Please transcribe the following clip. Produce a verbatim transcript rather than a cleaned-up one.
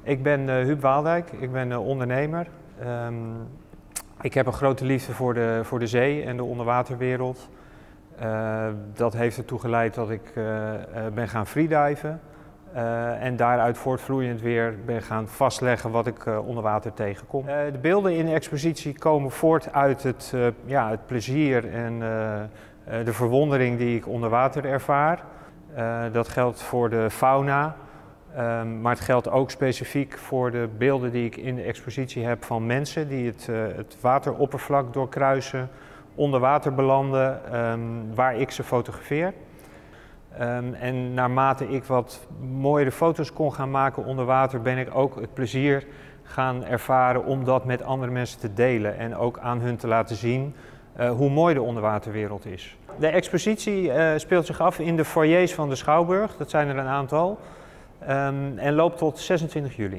Ik ben uh, Huub Waaldijk, ik ben uh, ondernemer. Um, ik heb een grote liefde voor de, voor de zee en de onderwaterwereld. Uh, dat heeft ertoe geleid dat ik uh, uh, ben gaan freediven. Uh, en daaruit voortvloeiend weer ben gaan vastleggen wat ik uh, onder water tegenkom. Uh, de beelden in de expositie komen voort uit het, uh, ja, het plezier en uh, uh, de verwondering die ik onder water ervaar. Uh, dat geldt voor de fauna. Um, maar het geldt ook specifiek voor de beelden die ik in de expositie heb van mensen die het, uh, het wateroppervlak doorkruisen, onder water belanden, um, waar ik ze fotografeer. Um, en naarmate ik wat mooiere foto's kon gaan maken onder water, ben ik ook het plezier gaan ervaren om dat met andere mensen te delen en ook aan hun te laten zien uh, hoe mooi de onderwaterwereld is. De expositie uh, speelt zich af in de foyers van de Schouwburg, dat zijn er een aantal. Um, en loopt tot zesentwintig juli.